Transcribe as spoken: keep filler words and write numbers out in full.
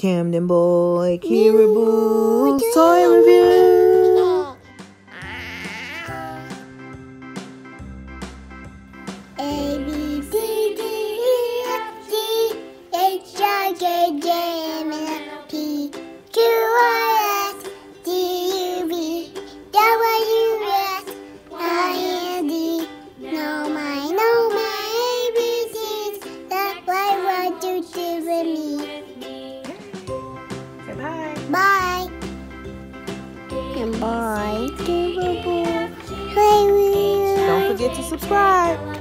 Camden Boy Caribou's Toy Review. A B C D E F G H I K J M N P Q R S T U V W X Y and Z. Know my, know my A B Cs. That's why what you do with me. Say bye. Bye. And bye. Play with you. Don't forget to subscribe.